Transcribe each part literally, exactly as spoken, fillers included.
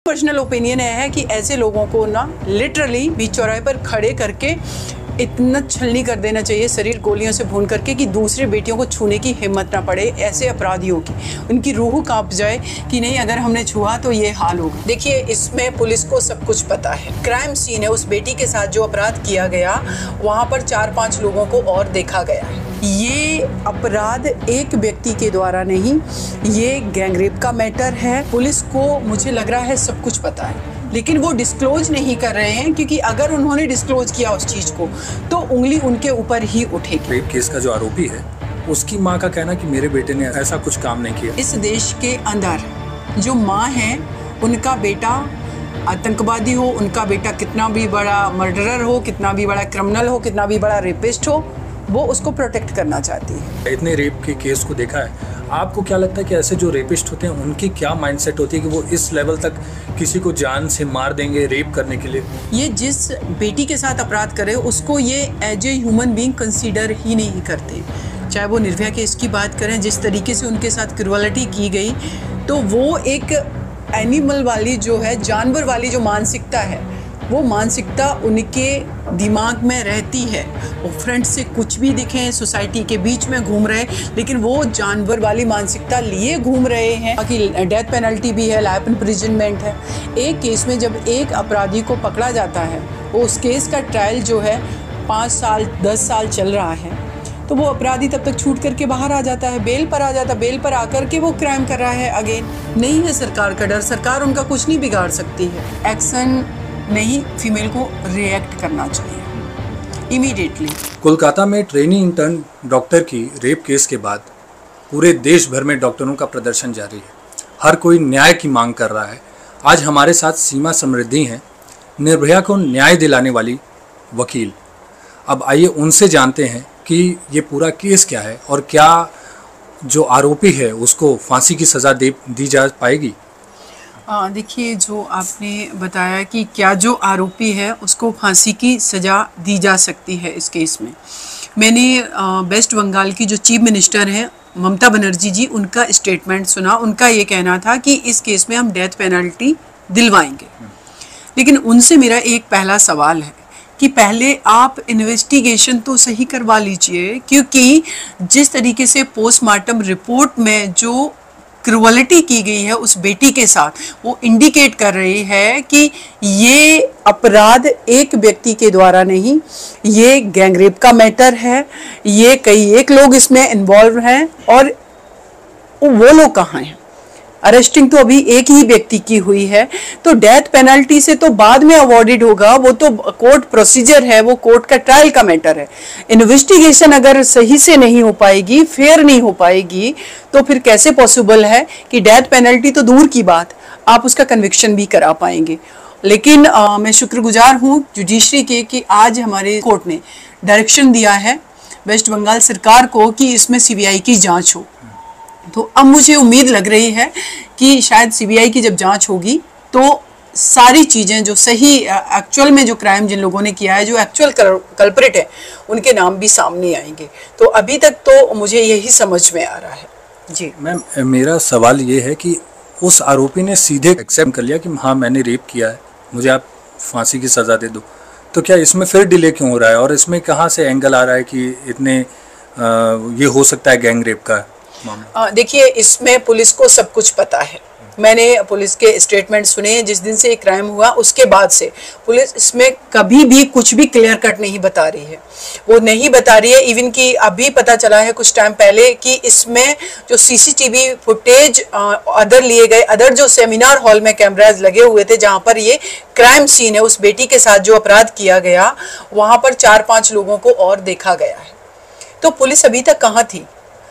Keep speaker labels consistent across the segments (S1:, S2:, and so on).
S1: Personal opinion है कि ऐसे लोगों को ना लिटरली बीच चौराहे पर खड़े करके इतना छलनी कर देना चाहिए, शरीर गोलियों से भून करके, कि दूसरी बेटियों को छूने की हिम्मत ना पड़े ऐसे अपराधियों की। उनकी रूह कांप जाए कि नहीं, अगर हमने छुआ तो ये हाल होगा। देखिए, इसमें पुलिस को सब कुछ पता है। क्राइम सीन है, उस बेटी के साथ जो अपराध किया गया वहाँ पर चार पाँच लोगों को और देखा गया है। ये अपराध एक व्यक्ति के द्वारा नहीं, ये गैंगरेप का मैटर है। पुलिस को मुझे लग रहा है सब कुछ पता है, लेकिन वो डिस्क्लोज नहीं कर रहे हैं, क्योंकि अगर उन्होंने डिस्क्लोज किया उस चीज को तो उंगली उनके ऊपर ही उठेगी।
S2: रेप केस का जो आरोपी है उसकी मां का कहना कि मेरे बेटे ने ऐसा कुछ काम नहीं किया।
S1: इस देश के अंदर जो माँ है, उनका बेटा आतंकवादी हो, उनका बेटा कितना भी बड़ा मर्डरर हो, कितना भी बड़ा क्रिमिनल हो, कितना भी बड़ा रेपिस्ट हो, वो उसको प्रोटेक्ट करना चाहती है।
S2: इतने रेप के केस को देखा है, आपको क्या लगता है कि ऐसे जो रेपिस्ट होते हैं उनकी क्या माइंडसेट होती है कि वो इस लेवल तक किसी को जान से मार देंगे रेप करने के लिए?
S1: ये जिस बेटी के साथ अपराध करे उसको ये as a human being consider ही नहीं करते। चाहे वो निर्भया केस की बात करें, जिस तरीके से उनके साथ क्रूअलिटी की गई, तो वो एक एनिमल वाली जो है, जानवर वाली जो मानसिकता है, वो मानसिकता उनके दिमाग में रहती है। वो फ्रेंड से कुछ भी दिखें, सोसाइटी के बीच में घूम रहे, लेकिन वो जानवर वाली मानसिकता लिए घूम रहे हैं। बाकी डेथ पेनल्टी भी है, लाइफ इम्प्रिजनमेंट है। एक केस में जब एक अपराधी को पकड़ा जाता है, वो उस केस का ट्रायल जो है पाँच साल दस साल चल रहा है, तो वो अपराधी तब तक छूट करके बाहर आ जाता है, बेल पर आ जाता है। बेल पर आकर के वो क्राइम कर रहा है अगेन। नहीं है सरकार का डर, सरकार उनका कुछ नहीं बिगाड़ सकती है। एक्शन नहीं, फीमेल को रिएक्ट करना चाहिए इमीडिएटली।
S2: कोलकाता में ट्रेनी इंटर्न डॉक्टर की रेप केस के बाद पूरे देश भर में डॉक्टरों का प्रदर्शन जारी है। हर कोई न्याय की मांग कर रहा है। आज हमारे साथ सीमा समृद्धि हैं, निर्भया को न्याय दिलाने वाली वकील। अब आइए उनसे जानते हैं कि ये पूरा केस क्या है और क्या जो आरोपी है उसको फांसी की सज़ा दे दी जा पाएगी।
S1: हाँ, देखिए, जो आपने बताया कि क्या जो आरोपी है उसको फांसी की सज़ा दी जा सकती है इस केस में, मैंने वेस्ट बंगाल की जो चीफ मिनिस्टर हैं ममता बनर्जी जी, उनका स्टेटमेंट सुना। उनका ये कहना था कि इस केस में हम डेथ पेनल्टी दिलवाएंगे। लेकिन उनसे मेरा एक पहला सवाल है कि पहले आप इन्वेस्टिगेशन तो सही करवा लीजिए, क्योंकि जिस तरीके से पोस्टमार्टम रिपोर्ट में जो क्रूअलिटी की गई है उस बेटी के साथ, वो इंडिकेट कर रही है कि ये अपराध एक व्यक्ति के द्वारा नहीं, ये गैंगरेप का मैटर है। ये कई एक लोग इसमें इन्वॉल्व हैं, और वो लोग कहाँ हैं? अरेस्टिंग तो अभी एक ही व्यक्ति की हुई है, तो डेथ पेनल्टी से तो बाद में अवॉर्डेड होगा। वो तो कोर्ट प्रोसीजर है, वो कोर्ट का ट्रायल का मैटर है। इन्वेस्टिगेशन अगर सही से नहीं हो पाएगी, फेयर नहीं हो पाएगी, तो फिर कैसे पॉसिबल है कि डेथ पेनल्टी तो दूर की बात, आप उसका कन्विक्शन भी करा पाएंगे। लेकिन आ, मैं शुक्रगुजार हूँ जुडिशरी के कि आज हमारे कोर्ट ने डायरेक्शन दिया है वेस्ट बंगाल सरकार को कि इसमें सीबीआई की जाँच हो। तो अब मुझे उम्मीद लग रही है कि शायद सीबीआई की जब जांच होगी तो सारी चीज़ें जो सही एक्चुअल में जो क्राइम जिन लोगों ने किया है, जो एक्चुअल कल्प्रिट है, उनके नाम भी सामने आएंगे। तो अभी तक तो मुझे यही समझ में आ रहा है। जी
S2: मैम, मेरा सवाल ये है कि उस आरोपी ने सीधे एक्सेप्ट कर लिया कि हाँ मैंने रेप किया है, मुझे आप फांसी की सज़ा दे दो, तो क्या इसमें फिर डिले क्यों हो रहा है? और इसमें कहाँ से एंगल आ रहा है कि इतने आ, ये हो सकता है गैंग रेप का?
S1: देखिए, इसमें पुलिस को सब कुछ पता है। मैंने पुलिस के स्टेटमेंट सुने जिस दिन से ये क्राइम हुआ, उसके बाद से पुलिस इसमें कभी भी कुछ भी क्लियर कट नहीं बता रही है। वो नहीं बता रही है। इवन कि अभी पता चला है कुछ टाइम पहले कि इसमें जो सीसीटीवी फुटेज अदर लिए गए, अदर जो सेमिनार हॉल में कैमराज लगे हुए थे जहाँ पर ये क्राइम सीन है, उस बेटी के साथ जो अपराध किया गया, वहाँ पर चार पाँच लोगों को और देखा गया है। तो पुलिस अभी तक कहाँ थी?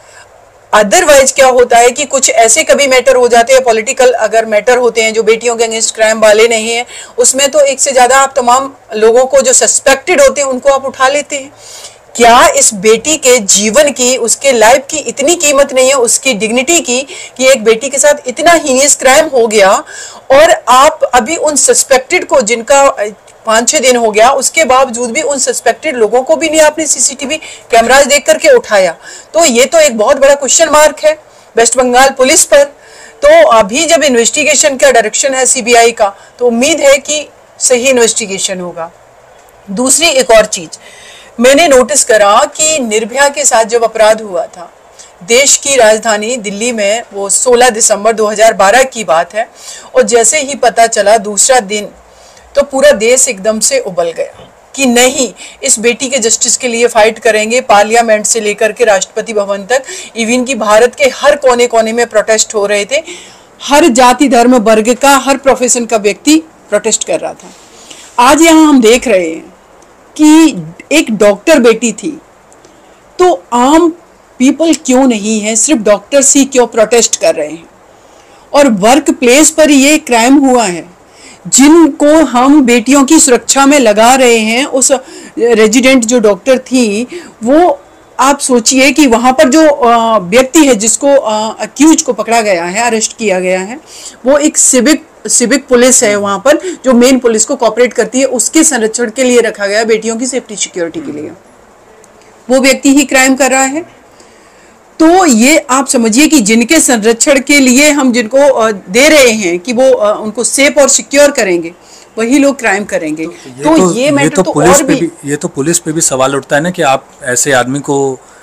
S1: अदरवाइज क्या होता है कि कुछ ऐसे कभी मैटर हो जाते हैं, पॉलिटिकल अगर मैटर होते हैं जो बेटियों के अगेंस्ट क्राइम वाले नहीं है, उसमें तो एक से ज्यादा आप तमाम लोगों को जो सस्पेक्टेड होते हैं उनको आप उठा लेते हैं। क्या इस बेटी के जीवन की, उसके लाइफ की इतनी कीमत नहीं है, उसकी डिग्निटी की, कि एक बेटी के साथ इतना हीनियस क्राइम हो गया और आप अभी उन सस्पेक्टेड को, जिनका पाँच छः दिन हो गया, उसके बावजूद भी उन सस्पेक्टेड लोगों को भी नहीं आपने सीसीटीवी कैमराज देख करके उठाया? तो ये तो एक बहुत बड़ा क्वेश्चन मार्क है वेस्ट बंगाल पुलिस पर। तो अभी जब इन्वेस्टिगेशन का डायरेक्शन है सीबीआई का, तो उम्मीद है कि सही इन्वेस्टिगेशन होगा। दूसरी एक और चीज मैंने नोटिस करा कि निर्भया के साथ जब अपराध हुआ था देश की राजधानी दिल्ली में, वो सोलह दिसंबर दो हज़ार बारह की बात है, और जैसे ही पता चला दूसरा दिन, तो पूरा देश एकदम से उबल गया कि नहीं, इस बेटी के जस्टिस के लिए फाइट करेंगे। पार्लियामेंट से लेकर के राष्ट्रपति भवन तक, इवन की भारत के हर कोने कोने में प्रोटेस्ट हो रहे थे। हर जाति धर्म वर्ग का, हर प्रोफेशन का व्यक्ति प्रोटेस्ट कर रहा था। आज यहाँ हम देख रहे हैं कि एक डॉक्टर बेटी थी, तो आम पीपल क्यों नहीं है, सिर्फ डॉक्टर्स ही क्यों प्रोटेस्ट कर रहे हैं? और वर्क प्लेस पर ये क्राइम हुआ है, जिनको हम बेटियों की सुरक्षा में लगा रहे हैं। उस रेजिडेंट जो डॉक्टर थी, वो आप सोचिए कि वहाँ पर जो व्यक्ति है जिसको अक्यूज को पकड़ा गया है, अरेस्ट किया गया है, वो एक सिविक सिविक पुलिस है वहाँ पर, जो मेन पुलिस को कोऑपरेट करती है, उसके संरक्षण के लिए रखा गया, बेटियों की सेफ्टी सिक्योरिटी के लिए। वो व्यक्ति ही क्राइम कर रहा है। तो ये आप समझिए कि जिनके संरक्षण के लिए हम जिनको दे रहे हैं कि वो उनको सेफ और सिक्योर करेंगे, वही लोग क्राइम करेंगे। तो ये, तो, तो ये मैटर तो, तो पुलिस और भी,
S2: भी ये तो पुलिस पे भी सवाल उठता है ना कि आप ऐसे आदमी को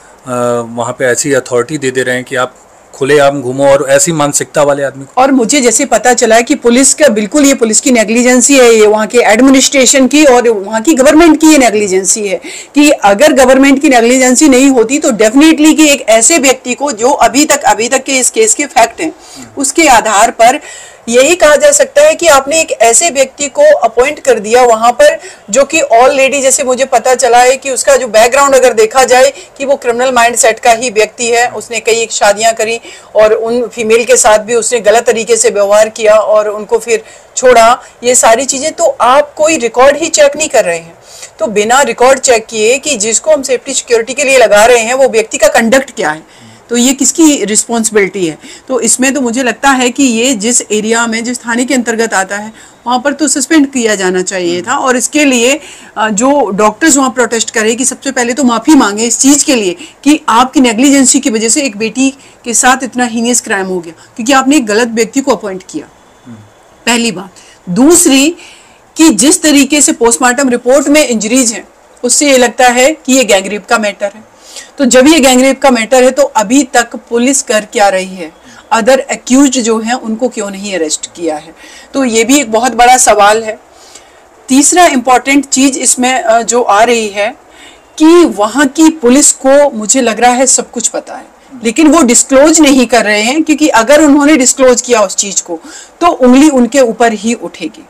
S2: वहाँ पे ऐसी अथॉरिटी दे दे रहे हैं कि आप खुलेआम घूमो, और ऐसी मानसिकता वाले आदमी को।
S1: और मुझे जैसे पता चला है कि पुलिस का बिल्कुल, ये पुलिस की नेग्लिजेंसी है, ये वहाँ के एडमिनिस्ट्रेशन की और वहाँ की गवर्नमेंट की ये नेग्लिजेंसी है कि अगर गवर्नमेंट की नेग्लिजेंसी नहीं होती तो डेफिनेटली कि एक ऐसे व्यक्ति को, जो अभी तक अभी तक के इस केस के फैक्ट हैं, उसके आधार पर यही कहा जा सकता है कि आपने एक ऐसे व्यक्ति को अपॉइंट कर दिया वहां पर, जो कि ऑलरेडी, जैसे मुझे पता चला है कि उसका जो बैकग्राउंड अगर देखा जाए कि वो क्रिमिनल माइंडसेट का ही व्यक्ति है। उसने कई शादियां करी और उन फीमेल के साथ भी उसने गलत तरीके से व्यवहार किया और उनको फिर छोड़ा, ये सारी चीजें। तो आप कोई रिकॉर्ड ही चेक नहीं कर रहे हैं। तो बिना रिकॉर्ड चेक किए कि जिसको हम सेफ्टी सिक्योरिटी के लिए लगा रहे हैं, वो व्यक्ति का कंडक्ट क्या है, तो ये किसकी रिस्पॉन्सिबिलिटी है? तो इसमें तो मुझे लगता है कि ये जिस एरिया में, जिस थाने के अंतर्गत आता है, वहाँ पर तो सस्पेंड किया जाना चाहिए था। और इसके लिए जो डॉक्टर्स वहाँ प्रोटेस्ट करे कि सबसे पहले तो माफ़ी मांगे इस चीज़ के लिए कि आपकी नेग्लिजेंसी की वजह से एक बेटी के साथ इतना हीनियस क्राइम हो गया, क्योंकि आपने एक गलत व्यक्ति को अपॉइंट किया, पहली बात। दूसरी कि जिस तरीके से पोस्टमार्टम रिपोर्ट में इंजरीज हैं, उससे ये लगता है कि ये गैंगरेप का मैटर है। तो जब ये गैंगरेप का मैटर है, तो अभी तक पुलिस कर क्या रही है? अदर एक्यूज जो हैं उनको क्यों नहीं अरेस्ट किया है? तो ये भी एक बहुत बड़ा सवाल है। तीसरा इम्पॉर्टेंट चीज इसमें जो आ रही है कि वहाँ की पुलिस को, मुझे लग रहा है, सब कुछ पता है, लेकिन वो डिस्क्लोज नहीं कर रहे हैं, क्योंकि अगर उन्होंने डिस्क्लोज किया उस चीज को तो उंगली उनके ऊपर ही उठेगी।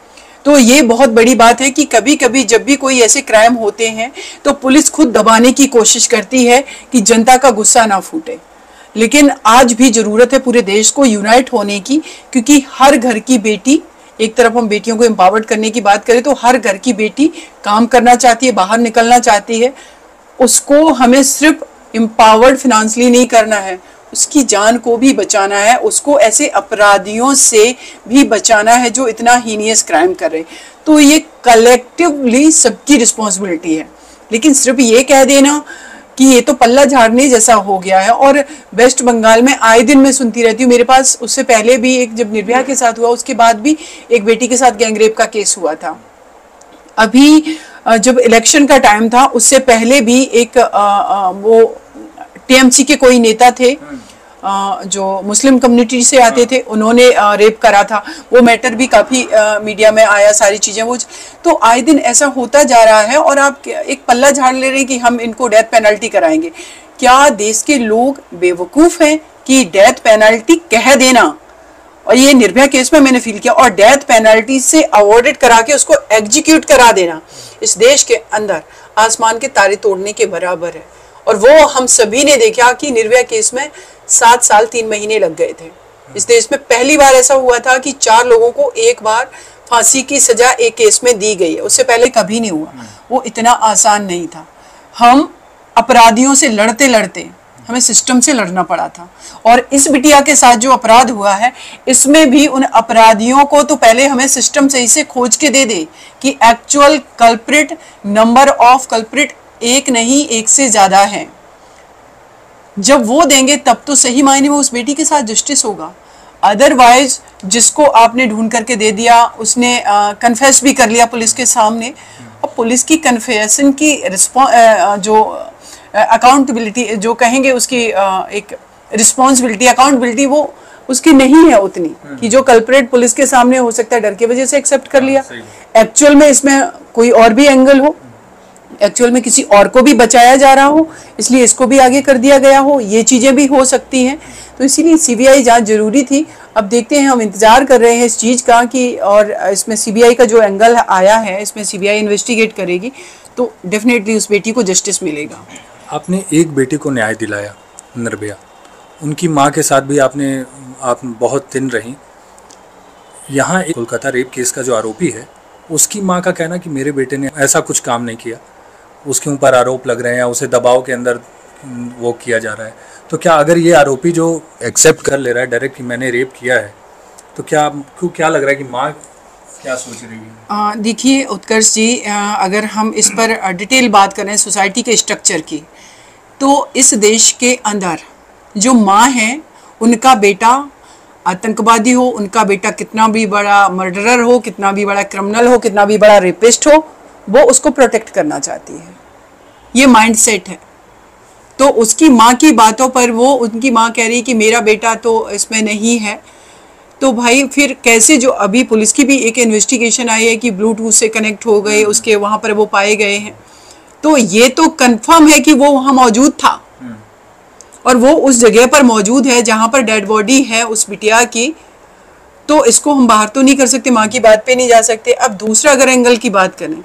S1: तो ये बहुत बड़ी बात है कि कभी कभी जब भी कोई ऐसे क्राइम होते हैं तो पुलिस खुद दबाने की कोशिश करती है कि जनता का गुस्सा ना फूटे, लेकिन आज भी ज़रूरत है पूरे देश को यूनाइट होने की, क्योंकि हर घर की बेटी, एक तरफ हम बेटियों को एम्पावर्ड करने की बात करें तो हर घर की बेटी काम करना चाहती है, बाहर निकलना चाहती है। उसको हमें सिर्फ एम्पावर्ड फिनेंशियली नहीं करना है, उसकी जान को भी बचाना है, उसको ऐसे अपराधियों से भी बचाना है जो इतना हीनियस क्राइम कर रहे। तो ये कलेक्टिवली सबकी रिस्पॉन्सिबिलिटी है। लेकिन सिर्फ ये कह देना कि ये तो पल्ला झाड़ने जैसा हो गया है। और वेस्ट बंगाल में आए दिन मैं सुनती रहती हूँ, मेरे पास उससे पहले भी एक, जब निर्भया के साथ हुआ उसके बाद भी एक बेटी के साथ गैंगरेप का केस हुआ था। अभी जब इलेक्शन का टाइम था उससे पहले भी एक आ, आ, वो टीएमसी के कोई नेता थे जो मुस्लिम कम्युनिटी से आते थे, उन्होंने रेप करा था। वो मैटर भी काफ़ी मीडिया में आया, सारी चीज़ें वो। तो आए दिन ऐसा होता जा रहा है और आप एक पल्ला झाड़ ले रहे हैं कि हम इनको डेथ पेनल्टी कराएंगे। क्या देश के लोग बेवकूफ़ हैं कि डेथ पेनल्टी कह देना, और ये निर्भया केस में मैंने फील किया, और डेथ पेनल्टी से अवॉर्डेड करा के उसको एग्जीक्यूट करा देना इस देश के अंदर आसमान के तारे तोड़ने के बराबर है। और वो हम सभी ने देखा कि निर्भया केस में सात साल तीन महीने लग गए थे। इस देश में पहली बार ऐसा हुआ था कि चार लोगों को एक बार फांसी की सजा एक केस में दी गई है, उससे पहले कभी नहीं हुआ। वो इतना आसान नहीं था। हम अपराधियों से लड़ते लड़ते हमें सिस्टम से लड़ना पड़ा था। और इस बिटिया के साथ जो अपराध हुआ है, इसमें भी उन अपराधियों को तो पहले हमें सिस्टम सही से खोज के दे दे कि actual culprit, number of culprit एक नहीं एक से ज्यादा है। जब वो देंगे तब तो सही मायने में उस बेटी के साथ जस्टिस होगा। अदरवाइज जिसको आपने ढूंढ करके दे दिया, उसने कन्फेस भी कर लिया पुलिस के सामने। अब पुलिस की कन्फेशन की रिस्पॉन्स जो अकाउंटेबिलिटी जो कहेंगे उसकी आ, एक रिस्पॉन्सिबिलिटी अकाउंटेबिलिटी वो उसकी नहीं है उतनी कि जो कल्प्रेट पुलिस के सामने हो सकता है डर की वजह से एक्सेप्ट कर लिया। एक्चुअल में इसमें कोई और भी एंगल हो, एक्चुअल में किसी और को भी बचाया जा रहा हो इसलिए इसको भी आगे कर दिया गया हो, ये चीज़ें भी हो सकती हैं। तो इसीलिए सीबीआई जांच जरूरी थी। अब देखते हैं, हम इंतजार कर रहे हैं इस चीज़ का कि और इसमें सीबीआई का जो एंगल आया है इसमें सीबीआई इन्वेस्टिगेट करेगी तो डेफिनेटली उस बेटी को जस्टिस मिलेगा।
S2: आपने एक बेटी को न्याय दिलाया, निर्भया, उनकी माँ के साथ भी आपने आप बहुत दिन रही। यहाँ एक कोलकाता रेप केस का जो आरोपी है उसकी माँ का कहना कि मेरे बेटे ने ऐसा कुछ काम नहीं किया, उसके ऊपर आरोप लग रहे हैं, उसे दबाव के अंदर वो किया जा रहा है। तो क्या अगर ये आरोपी जो एक्सेप्ट कर ले रहा है डायरेक्ट कि मैंने रेप किया है, तो क्या क्यों क्या लग रहा है कि माँ क्या सोच रही है?
S1: देखिए उत्कर्ष जी, आ, अगर हम इस पर डिटेल बात करें सोसाइटी के स्ट्रक्चर की, तो इस देश के अंदर जो माँ है उनका बेटा आतंकवादी हो, उनका बेटा कितना भी बड़ा मर्डरर हो, कितना भी बड़ा क्रिमिनल हो, कितना भी बड़ा रेपिस्ट हो, वो उसको प्रोटेक्ट करना चाहती है। ये माइंडसेट है। तो उसकी माँ की बातों पर वो उनकी माँ कह रही है कि मेरा बेटा तो इसमें नहीं है। तो भाई फिर कैसे, जो अभी पुलिस की भी एक इन्वेस्टिगेशन आई है कि ब्लूटूथ से कनेक्ट हो गए, उसके वहाँ पर वो पाए गए हैं, तो ये तो कंफर्म है कि वो वहाँ मौजूद था और वो उस जगह पर मौजूद है जहाँ पर डेड बॉडी है उस बिटिया की। तो इसको हम बाहर तो नहीं कर सकते, माँ की बात पे नहीं जा सकते। अब दूसरा अगर एंगल की बात करें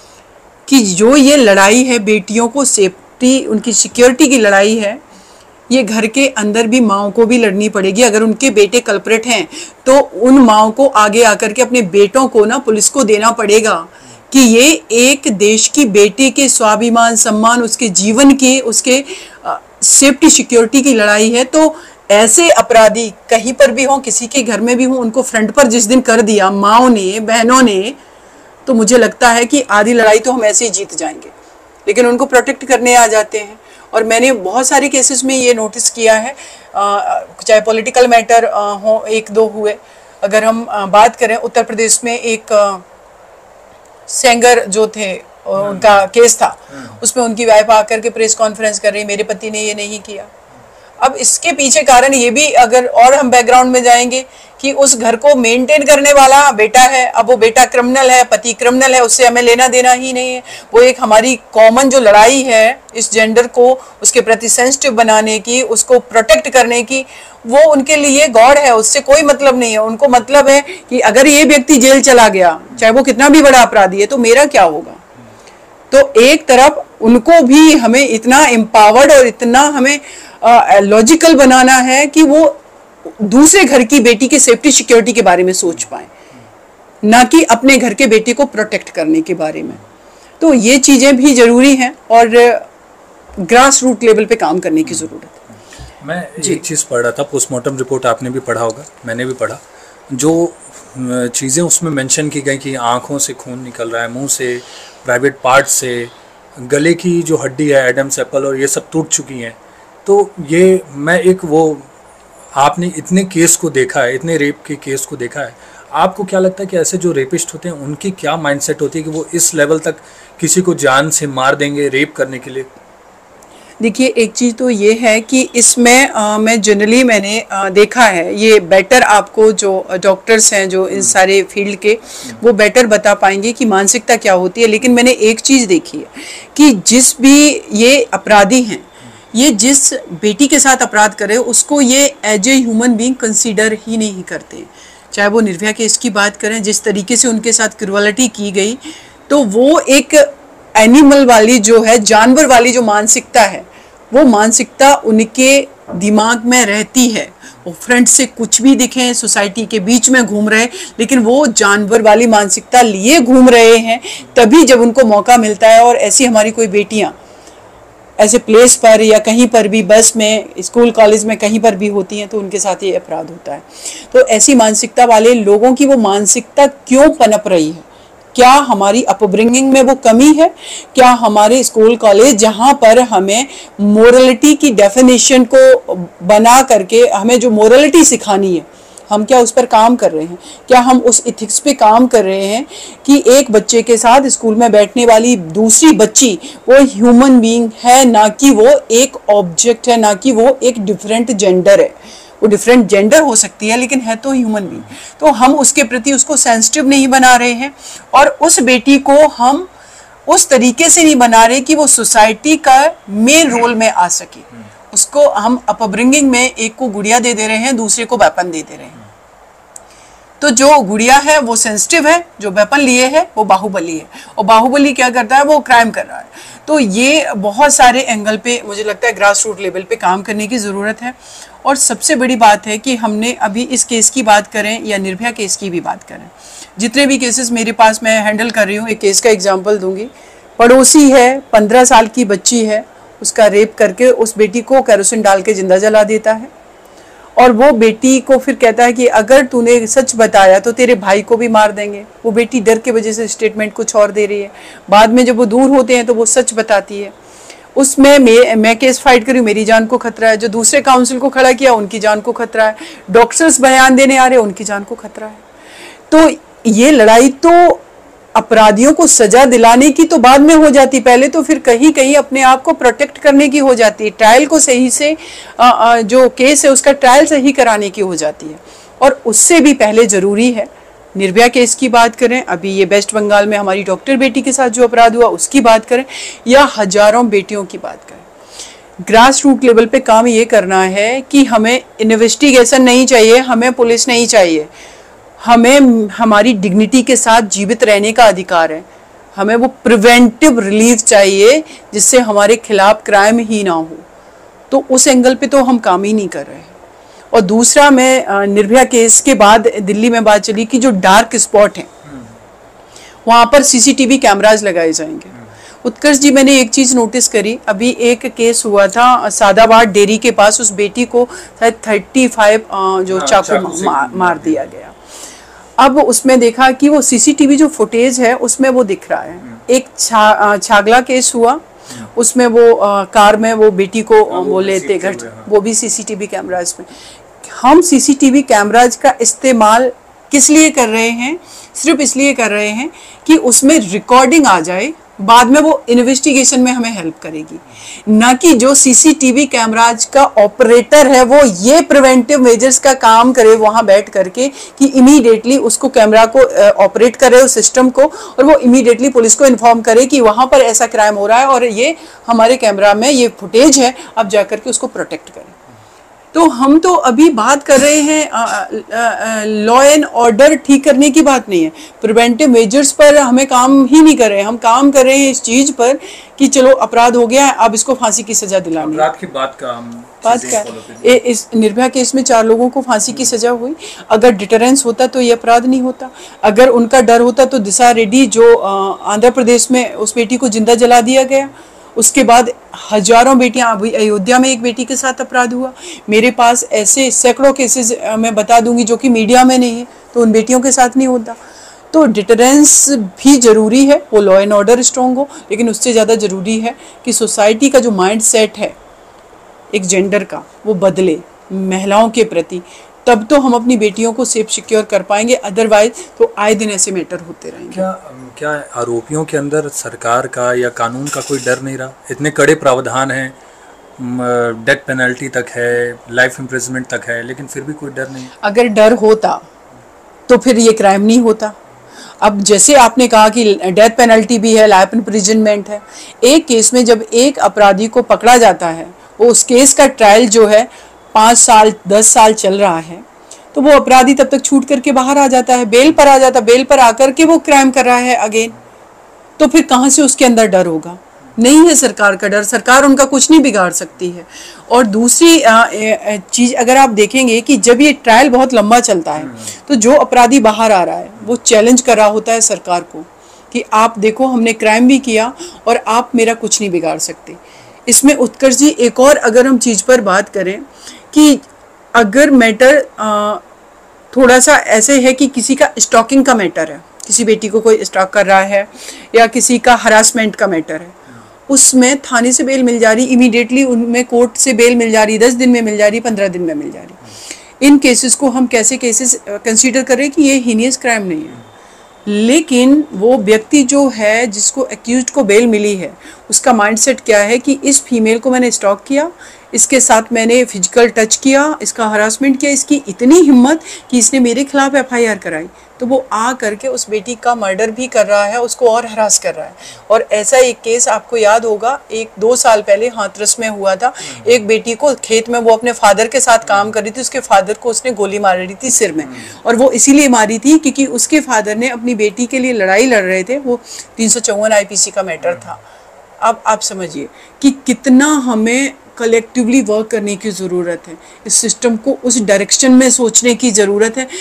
S1: कि जो ये लड़ाई है बेटियों को सेफ्टी, उनकी सिक्योरिटी की लड़ाई है, ये घर के अंदर भी माओं को भी लड़नी पड़ेगी। अगर उनके बेटे कल्प्रेट हैं तो उन माओं को आगे आकर के अपने बेटों को ना पुलिस को देना पड़ेगा कि ये एक देश की बेटी के स्वाभिमान, सम्मान, उसके जीवन की, उसके सेफ्टी सिक्योरिटी की लड़ाई है। तो ऐसे अपराधी कहीं पर भी हों, किसी के घर में भी हों, उनको फ्रंट पर जिस दिन कर दिया माओं ने, बहनों ने, तो मुझे लगता है कि आधी लड़ाई तो हम ऐसे ही जीत जाएंगे। लेकिन उनको प्रोटेक्ट करने आ जाते हैं। और मैंने बहुत सारे केसेस में ये नोटिस किया है, आ, चाहे पॉलिटिकल मैटर हो, एक दो हुए। अगर हम आ, बात करें उत्तर प्रदेश में एक आ, सेंगर जो थे, उनका केस था, उसमें उनकी वाइफ आकर के प्रेस कॉन्फ्रेंस कर रही, मेरे पति ने ये नहीं किया। अब इसके पीछे कारण ये भी, अगर और हम बैकग्राउंड में जाएंगे, कि उस घर को मेंटेन करने वाला बेटा है। अब वो बेटा क्रिमिनल है, पति क्रिमिनल है, उससे हमें लेना देना ही नहीं है। वो एक हमारी कॉमन जो लड़ाई है इस जेंडर को उसके प्रति सेंसिटिव बनाने की, उसको प्रोटेक्ट करने की, वो उनके लिए गॉड है, उससे कोई मतलब नहीं है। उनको मतलब है कि अगर ये व्यक्ति जेल चला गया, चाहे वो कितना भी बड़ा अपराधी है, तो मेरा क्या होगा। तो एक तरफ उनको भी हमें इतना एम्पावर्ड और इतना हमें लॉजिकल uh, बनाना है कि वो दूसरे घर की बेटी की सेफ्टी सिक्योरिटी के बारे में सोच पाए, ना कि अपने घर के बेटे को प्रोटेक्ट करने के बारे में। तो ये चीज़ें भी ज़रूरी हैं और ग्रास रूट लेवल पे काम करने की ज़रूरत है।
S2: मैं एक चीज़ पढ़ रहा था, पोस्टमार्टम रिपोर्ट आपने भी पढ़ा होगा, मैंने भी पढ़ा, जो चीज़ें उसमें मेंशन की गई कि आँखों से खून निकल रहा है, मुंह से, प्राइवेट पार्ट से, गले की जो हड्डी है एडम्स एप्पल और ये सब टूट चुकी हैं। तो ये मैं एक वो, आपने इतने केस को देखा है, इतने रेप के केस को देखा है, आपको क्या लगता है कि ऐसे जो रेपिस्ट होते हैं उनकी क्या माइंडसेट होती है कि वो इस लेवल तक किसी को जान से मार देंगे रेप करने के लिए?
S1: देखिए, एक चीज़ तो ये है कि इसमें आ, मैं जनरली मैंने आ, देखा है, ये बेटर आपको जो डॉक्टर्स हैं जो इन सारे फील्ड के, वो बेटर बता पाएंगे कि मानसिकता क्या होती है। लेकिन मैंने एक चीज़ देखी है कि जिस भी ये अपराधी हैं, ये जिस बेटी के साथ अपराध करे उसको ये as a human being consider ही नहीं करते। चाहे वो निर्भया केस की बात करें, जिस तरीके से उनके साथ क्रूअलिटी की गई, तो वो एक एनिमल वाली जो है, जानवर वाली जो मानसिकता है, वो मानसिकता उनके दिमाग में रहती है। वो फ्रंट से कुछ भी दिखें, सोसाइटी के बीच में घूम रहे, लेकिन वो जानवर वाली मानसिकता लिए घूम रहे हैं। तभी जब उनको मौका मिलता है, और ऐसी हमारी कोई बेटियां ऐसे प्लेस पर या कहीं पर भी, बस में, स्कूल कॉलेज में, कहीं पर भी होती हैं, तो उनके साथ ये अपराध होता है। तो ऐसी मानसिकता वाले लोगों की वो मानसिकता क्यों पनप रही है? क्या हमारी अपब्रिंगिंग में वो कमी है? क्या हमारे स्कूल कॉलेज जहाँ पर हमें मोरलिटी की डेफिनेशन को बना करके हमें जो मोरलिटी सिखानी है हम क्या उस पर काम कर रहे हैं? क्या हम उस इथिक्स पे काम कर रहे हैं कि एक बच्चे के साथ स्कूल में बैठने वाली दूसरी बच्ची वो ह्यूमन बीइंग है, ना कि वो एक ऑब्जेक्ट है, ना कि वो एक डिफरेंट जेंडर है। वो डिफरेंट जेंडर हो सकती है लेकिन है तो ह्यूमन बीइंग। तो हम उसके प्रति उसको सेंसिटिव नहीं बना रहे हैं और उस बेटी को हम उस तरीके से नहीं बना रहे कि वो सोसाइटी का मेन रोल में आ सके। उसको हम अपब्रिंगिंग में एक को गुड़िया दे दे रहे हैं, दूसरे को वेपन दे दे रहे हैं। तो जो गुड़िया है वो सेंसिटिव है, जो वेपन लिए है वो बाहुबली है, और बाहुबली क्या करता है? वो क्राइम कर रहा है। तो ये बहुत सारे एंगल पे मुझे लगता है ग्रास रूट लेवल पे काम करने की ज़रूरत है। और सबसे बड़ी बात है कि हमने अभी इस केस की बात करें या निर्भया केस की भी बात करें, जितने भी केसेस मेरे पास मैं हैंडल कर रही हूँ, एक केस का एग्जांपल दूंगी। पड़ोसी है, पंद्रह साल की बच्ची है, उसका रेप करके उस बेटी को केरोसिन डाल के जिंदा जला देता है और वो बेटी को फिर कहता है कि अगर तूने सच बताया तो तेरे भाई को भी मार देंगे। वो बेटी डर के वजह से स्टेटमेंट कुछ और दे रही है। बाद में जब वो दूर होते हैं तो वो सच बताती है। उसमें मैं मैं केस फाइट करी, मेरी जान को खतरा है। जो दूसरे काउंसिल को खड़ा किया उनकी जान को खतरा है। डॉक्टर्स बयान देने आ रहे उनकी जान को खतरा है। तो ये लड़ाई तो अपराधियों को सजा दिलाने की तो बाद में हो जाती, पहले तो फिर कहीं कहीं अपने आप को प्रोटेक्ट करने की हो जाती है। ट्रायल को सही से आ, आ, जो केस है उसका ट्रायल सही कराने की हो जाती है। और उससे भी पहले जरूरी है, निर्भया केस की बात करें, अभी ये वेस्ट बंगाल में हमारी डॉक्टर बेटी के साथ जो अपराध हुआ उसकी बात करें, या हजारों बेटियों की बात करें, ग्रास रूट लेवल पे काम ये करना है कि हमें इन्वेस्टिगेशन नहीं चाहिए, हमें पुलिस नहीं चाहिए, हमें हमारी डिग्निटी के साथ जीवित रहने का अधिकार है। हमें वो प्रिवेंटिव रिलीफ चाहिए जिससे हमारे खिलाफ क्राइम ही ना हो। तो उस एंगल पे तो हम काम ही नहीं कर रहे हैं। और दूसरा, मैं निर्भया केस के बाद दिल्ली में बात चली कि जो डार्क स्पॉट हैं वहाँ पर सीसीटीवी कैमराज लगाए जाएंगे। उत्कर्ष जी, मैंने एक चीज़ नोटिस करी, अभी एक केस हुआ था सादाबाद डेयरी के पास, उस बेटी को शायद थर्टी फाइव जो चाकू मा, मार दिया गया। अब उसमें देखा कि वो सीसीटीवी जो फुटेज है उसमें वो दिख रहा है। एक छा, छागला केस हुआ, उसमें वो आ, कार में वो बेटी को आ, वो लेते घर, वो भी सीसीटीवी कैमराज में। हम सीसीटीवी कैमराज का इस्तेमाल किस लिए कर रहे हैं? सिर्फ इसलिए कर रहे हैं कि उसमें रिकॉर्डिंग आ जाए, बाद में वो इन्वेस्टिगेशन में हमें हेल्प करेगी, ना कि जो सीसीटीवी कैमराज का ऑपरेटर है वो ये प्रिवेंटिव मेजर्स का काम करे वहां बैठ करके कि इमीडिएटली उसको कैमरा को ऑपरेट करे उस सिस्टम को, और वो इमीडिएटली पुलिस को इन्फॉर्म करे कि वहां पर ऐसा क्राइम हो रहा है और ये हमारे कैमरा में ये फुटेज है, अब जाकर के उसको प्रोटेक्ट करें। तो हम तो अभी बात कर रहे हैं लॉ एंड ऑर्डर ठीक करने की बात नहीं है, प्रिवेंटिव मेजर्स पर हमें काम ही नहीं कर रहे हैं। हम काम कर रहे हैं इस चीज पर कि चलो अपराध हो गया है, अब इसको फांसी की सजा दिलानी है।
S2: अपराध की बात का हम
S1: बात क्या है, इस निर्भया केस में चार लोगों को फांसी की सजा हुई। अगर डिटरेंस होता तो ये अपराध नहीं होता। अगर उनका डर होता तो दिशा रेड्डी जो आंध्र प्रदेश में उस बेटी को जिंदा जला दिया गया, उसके बाद हजारों बेटियां, अभी अयोध्या में एक बेटी के साथ अपराध हुआ। मेरे पास ऐसे सैकड़ों केसेस मैं बता दूंगी जो कि मीडिया में नहीं है, तो उन बेटियों के साथ नहीं होता। तो डिटरेंस भी जरूरी है, वो लॉ एंड ऑर्डर स्ट्रॉन्ग हो, लेकिन उससे ज़्यादा जरूरी है कि सोसाइटी का जो माइंड सेट है एक जेंडर का वो बदले महिलाओं के प्रति, तब तो हम अपनी बेटियों को सेफ सिक्योर कर पाएंगे। अदरवाइज तो आए दिन ऐसे मैटर होते रहेंगे।
S2: क्या क्या आरोपियों के अंदर सरकार का या कानून का कोई डर नहीं रहा? इतने कड़े प्रावधान हैं, डेथ पेनल्टी तक है, लाइफ इम्प्रिजनमेंट तक है, लेकिन फिर भी कोई डर नहीं।
S1: अगर डर होता तो फिर ये क्राइम नहीं होता। अब जैसे आपने कहा कि डेथ पेनल्टी भी है, लाइफ इम्प्रिजनमेंट है, एक केस में जब एक अपराधी को पकड़ा जाता है, वो उस केस का ट्रायल जो है पाँच साल दस साल चल रहा है, तो वो अपराधी तब तक छूट करके बाहर आ जाता है, बेल पर आ जाता है, बेल पर आकर के वो क्राइम कर रहा है अगेन। तो फिर कहाँ से उसके अंदर डर होगा? नहीं है सरकार का डर, सरकार उनका कुछ नहीं बिगाड़ सकती है। और दूसरी चीज़ अगर आप देखेंगे कि जब ये ट्रायल बहुत लंबा चलता है तो जो अपराधी बाहर आ रहा है वो चैलेंज कर रहा होता है सरकार को कि आप देखो हमने क्राइम भी किया और आप मेरा कुछ नहीं बिगाड़ सकते। इसमें उत्कर्ष जी एक और अगर हम चीज़ पर बात करें कि अगर मैटर थोड़ा सा ऐसे है कि किसी का स्टॉकिंग का मैटर है, किसी बेटी को कोई स्टॉक कर रहा है या किसी का हरासमेंट का मैटर है, उसमें थाने से बेल मिल जा रही, इमीडिएटली उनमें कोर्ट से बेल मिल जा रही, दस दिन में मिल जा रही, पंद्रह दिन में मिल जा रही। इन केसेस को हम कैसे केसेस कंसीडर करें कि ये हीनियस क्राइम नहीं है, लेकिन वो व्यक्ति जो है जिसको एक्यूज्ड को बेल मिली है उसका माइंडसेट क्या है कि इस फीमेल को मैंने स्टॉक किया, इसके साथ मैंने फिजिकल टच किया, इसका हरासमेंट किया, इसकी इतनी हिम्मत कि इसने मेरे खिलाफ एफ आई आर कराई, तो वो आ करके उस बेटी का मर्डर भी कर रहा है, उसको और हरास कर रहा है। और ऐसा एक केस आपको याद होगा, एक दो साल पहले हाथरस में हुआ था। एक बेटी को खेत में, वो अपने फादर के साथ काम कर रही थी, उसके फादर को उसने गोली मार रही थी सिर में, और वो इसीलिए मारी थी क्योंकि उसके फादर ने अपनी बेटी के लिए लड़ाई लड़ रहे थे। वो तीन सौ चौवन आई पी सी का मैटर था। अब आप समझिए कि कितना हमें कलेक्टिवली वर्क करने की ज़रूरत है, इस सिस्टम को उस डायरेक्शन में सोचने की ज़रूरत है।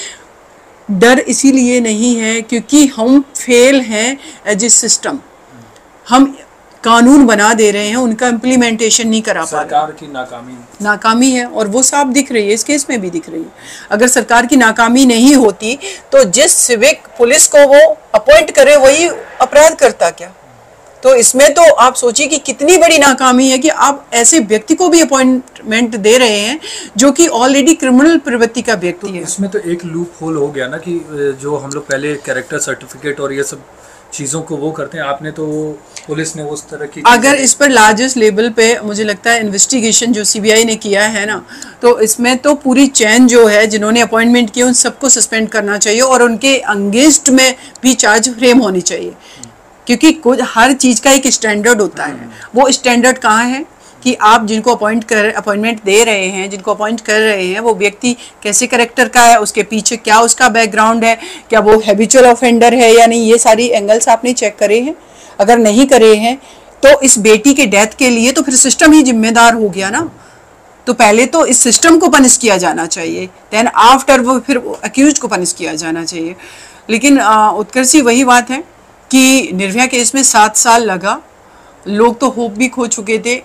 S1: डर इसीलिए नहीं है क्योंकि हम फेल हैं एज ए सिस्टम। हम कानून बना दे रहे हैं, उनका इम्प्लीमेंटेशन नहीं करा पा रहे।
S2: सरकार की नाकामी
S1: नाकामी है, और वो साफ दिख रही है, इस केस में भी दिख रही है। अगर सरकार की नाकामी नहीं होती तो जिस सिविक पुलिस को वो अपॉइंट करे वही अपराध करता क्या? तो इसमें तो आप सोचिए कि कितनी बड़ी नाकामी है कि आप ऐसे व्यक्ति को भी अपॉइंटमेंट दे रहे हैं जो कि ऑलरेडी क्रिमिनल प्रवृत्ति का व्यक्ति
S2: तो
S1: है।
S2: इसमें तो एक लूप होल हो गया ना कि जो हम लोग पहले कैरेक्टर सर्टिफिकेट और ये सब चीज़ों को वो करते हैं, आपने तो पुलिस ने उस तरह की,
S1: अगर इस पर लार्जेस्ट लेवल पे मुझे लगता है इन्वेस्टिगेशन जो सी बी आई ने किया है ना, तो इसमें तो पूरी चैन जो है जिन्होंने अपॉइंटमेंट किया उन सबको सस्पेंड करना चाहिए और उनके अगेंस्ट में भी चार्ज फ्रेम होनी चाहिए, क्योंकि कुछ हर चीज़ का एक स्टैंडर्ड होता है। वो स्टैंडर्ड कहाँ है कि आप जिनको अपॉइंट कर अपॉइंटमेंट दे रहे हैं, जिनको अपॉइंट कर रहे हैं, वो व्यक्ति कैसे कैरेक्टर का है, उसके पीछे क्या उसका बैकग्राउंड है, क्या वो हैबिचुअल ऑफेंडर है या नहीं, ये सारी एंगल्स आपने चेक करे हैं। अगर नहीं करे हैं तो इस बेटी के डेथ के लिए तो फिर सिस्टम ही जिम्मेदार हो गया ना। तो पहले तो इस सिस्टम को पनिश किया जाना चाहिए, देन आफ्टर वो फिर अक्यूज को पनिश किया जाना चाहिए। लेकिन उत्कर्षी वही बात है कि निर्भया केस में सात साल लगा, लोग तो होप भी खो चुके थे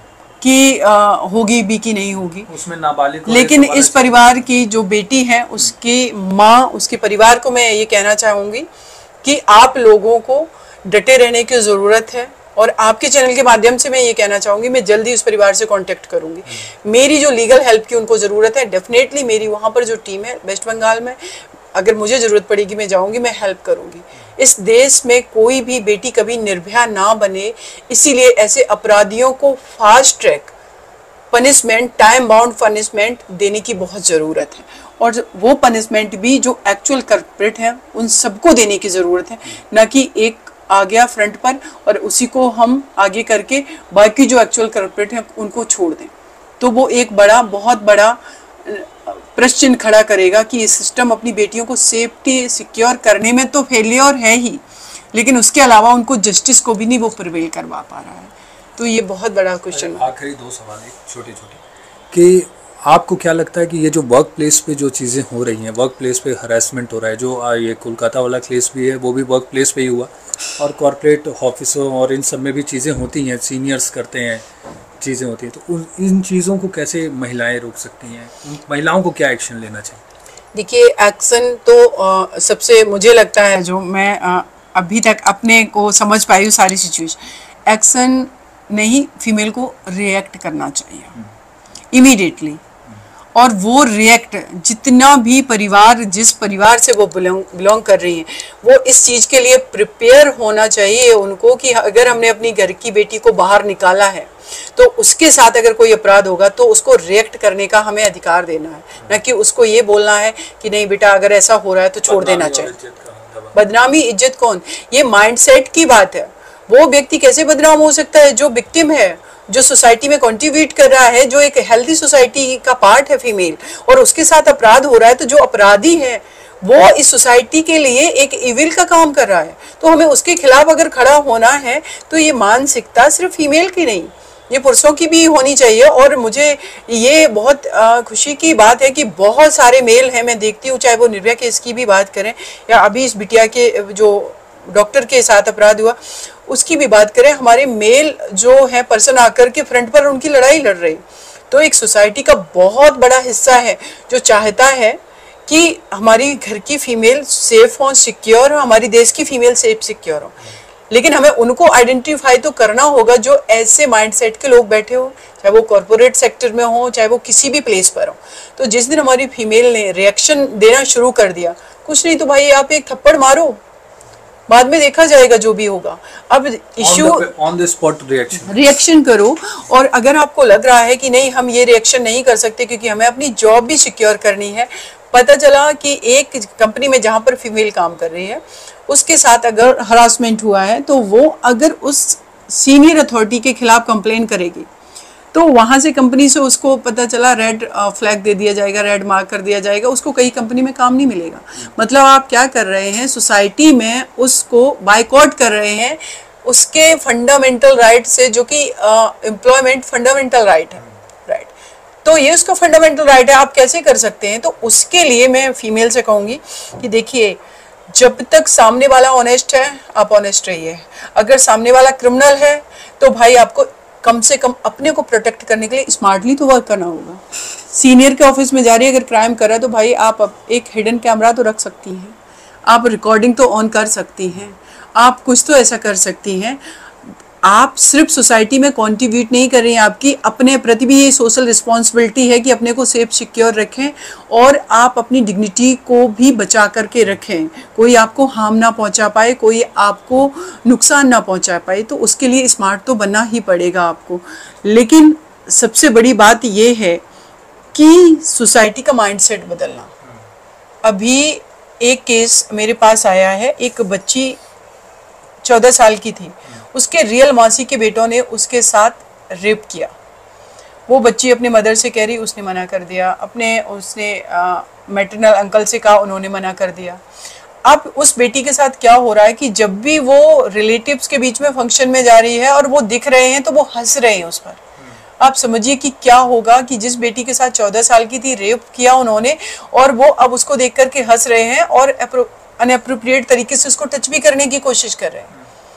S1: कि आ, होगी भी कि नहीं होगी
S2: उसमें नाबालिग।
S1: लेकिन इस परिवार की जो बेटी है उसकी माँ, उसके परिवार को मैं ये कहना चाहूँगी कि आप लोगों को डटे रहने की ज़रूरत है। और आपके चैनल के माध्यम से मैं ये कहना चाहूँगी, मैं जल्दी उस परिवार से कांटेक्ट करूँगी। मेरी जो लीगल हेल्प की उनको ज़रूरत है, डेफिनेटली मेरी वहाँ पर जो टीम है वेस्ट बंगाल में, अगर मुझे ज़रूरत पड़ेगी मैं जाऊँगी, मैं हेल्प करूँगी। इस देश में कोई भी बेटी कभी निर्भया ना बने, इसीलिए ऐसे अपराधियों को fast track punishment, time bound punishment देने की बहुत ज़रूरत है। और वो पनिशमेंट भी जो एक्चुअल कल्प्रिट है उन सबको देने की ज़रूरत है, न कि एक आ गया फ्रंट पर और उसी को हम आगे करके बाकी जो एक्चुअल कल्प्रिट हैं उनको छोड़ दें। तो वो एक बड़ा, बहुत बड़ा प्रश्न चिन्ह खड़ा करेगा कि ये सिस्टम अपनी बेटियों को सेफ्टी सिक्योर करने में तो फेलियर है ही, लेकिन उसके अलावा उनको जस्टिस को भी नहीं वो प्रिवेल करवा पा रहा है। तो ये बहुत बड़ा क्वेश्चन है।
S2: आखिरी दो सवाल एक छोटे छोटे कि आपको क्या लगता है कि ये जो वर्क प्लेस पे जो चीज़ें हो रही हैं, वर्क प्लेस पे हरासमेंट हो रहा है, जो ये कोलकाता वाला केस भी है वो भी वर्क प्लेस पे ही हुआ, और कॉर्पोरेट ऑफिसों और इन सब में भी चीज़ें होती हैं, सीनियर्स करते हैं, चीज़ें होती हैं, तो उन इन चीज़ों को कैसे महिलाएं रोक सकती हैं? महिलाओं को क्या एक्शन लेना चाहिए?
S1: देखिए, एक्शन तो आ, सबसे मुझे लगता है जो मैं आ, अभी तक अपने को समझ पाई हूँ सारी सिचुएशन, एक्शन नहीं, फीमेल को रिएक्ट करना चाहिए इमीडिएटली। और वो रिएक्ट, जितना भी परिवार, जिस परिवार से वो बिलोंग बिलोंग कर रही हैं, वो इस चीज़ के लिए प्रिपेयर होना चाहिए उनको कि अगर हमने अपनी घर की बेटी को बाहर निकाला है तो उसके साथ अगर कोई अपराध होगा तो उसको रिएक्ट करने का हमें अधिकार देना है, न कि उसको ये बोलना है कि नहीं बेटा अगर ऐसा हो रहा है तो छोड़ देना चाहिए। बदनामी, इज्जत कौन? ये माइंडसेट की बात है। वो व्यक्ति कैसे बदनाम हो सकता है जो विक्टिम है, जो सोसाइटी में कंट्रीब्यूट कर रहा है, जो एक हेल्दी सोसाइटी का पार्ट है फीमेल, और उसके साथ अपराध हो रहा है। तो जो अपराधी है वो इस सोसाइटी के लिए एक इविल का काम कर रहा है, तो हमें उसके खिलाफ अगर खड़ा होना है तो ये मानसिकता सिर्फ फीमेल की नहीं, ये पुरुषों की भी होनी चाहिए। और मुझे ये बहुत खुशी की बात है कि बहुत सारे मेल हैं, मैं देखती हूँ, चाहे वो निर्भया केस की भी बात करें या अभी इस बिटिया के जो डॉक्टर के साथ अपराध हुआ उसकी भी बात करें, हमारे मेल जो है पर्सन आकर के फ्रंट पर उनकी लड़ाई लड़ रही। तो एक सोसाइटी का बहुत बड़ा हिस्सा है जो चाहता है कि हमारी घर की फीमेल सेफ हो, सिक्योर हो, हमारी देश की फीमेल सेफ सिक्योर हो। लेकिन हमें उनको आइडेंटिफाई तो करना होगा जो ऐसे माइंडसेट के लोग बैठे हो, चाहे वो कॉर्पोरेट सेक्टर में हो, चाहे वो किसी भी प्लेस पर हो। तो जिस दिन हमारी फीमेल ने रिएक्शन देना शुरू कर दिया, कुछ नहीं तो भाई आप एक थप्पड़ मारो, बाद में देखा जाएगा जो भी होगा। अब issue
S2: on the spot reaction
S1: reaction करो। और अगर आपको लग रहा है कि नहीं हम ये रिएक्शन नहीं कर सकते क्योंकि हमें अपनी जॉब भी सिक्योर करनी है, पता चला कि एक कंपनी में जहाँ पर फीमेल काम कर रही है उसके साथ अगर हरासमेंट हुआ है तो वो अगर उस सीनियर अथॉरिटी के खिलाफ कंप्लेन करेगी तो वहाँ से कंपनी से उसको पता चला रेड फ्लैग दे दिया जाएगा, रेड मार्क कर दिया जाएगा, उसको कई कंपनी में काम नहीं मिलेगा। मतलब आप क्या कर रहे हैं, सोसाइटी में उसको बायकॉट कर रहे हैं उसके फंडामेंटल राइट से, जो कि एम्प्लॉयमेंट फंडामेंटल राइट है, राइट। तो ये उसका फंडामेंटल राइट है, आप कैसे कर सकते हैं? तो उसके लिए मैं फीमेल से कहूँगी कि देखिए, जब तक सामने वाला ऑनेस्ट है आप ऑनेस्ट रहिए। अगर सामने वाला क्रिमिनल है तो भाई आपको कम से कम अपने को प्रोटेक्ट करने के लिए स्मार्टली तो वर्क करना होगा। सीनियर के ऑफिस में जा रही है, अगर क्राइम कर रहा है तो भाई आप एक हिडन कैमरा तो रख सकती हैं, आप रिकॉर्डिंग तो ऑन कर सकती हैं, आप कुछ तो ऐसा कर सकती हैं। आप सिर्फ सोसाइटी में कंट्रीब्यूट नहीं कर रही हैं, आपकी अपने प्रति भी ये सोशल रिस्पॉन्सिबिलिटी है कि अपने को सेफ सिक्योर रखें और आप अपनी डिग्निटी को भी बचा करके रखें, कोई आपको हार्म ना पहुंचा पाए, कोई आपको नुकसान ना पहुंचा पाए। तो उसके लिए स्मार्ट तो बनना ही पड़ेगा आपको। लेकिन सबसे बड़ी बात ये है कि सोसाइटी का माइंडसेट बदलना। अभी एक केस मेरे पास आया है, एक बच्ची चौदह साल की थी, उसके रियल मौसी के बेटों ने उसके साथ रेप किया। वो बच्ची अपने मदर से कह रही, उसने मना कर दिया, अपने उसने मैटरनल अंकल से कहा, उन्होंने मना कर दिया। अब उस बेटी के साथ क्या हो रहा है कि जब भी वो रिलेटिव्स के बीच में फंक्शन में जा रही है और वो दिख रहे हैं तो वो हंस रहे हैं उस पर। आप समझिए कि क्या होगा कि जिस बेटी के साथ चौदह साल की थी, रेप किया उन्होंने, और वो अब उसको देख करके हंस रहे हैं और अनएप्रोप्रिएट तरीके से उसको टच भी करने की कोशिश कर रहे हैं।